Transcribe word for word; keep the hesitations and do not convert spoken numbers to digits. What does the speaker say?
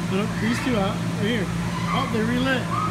Look, these two out. Right here. Oh, they relit.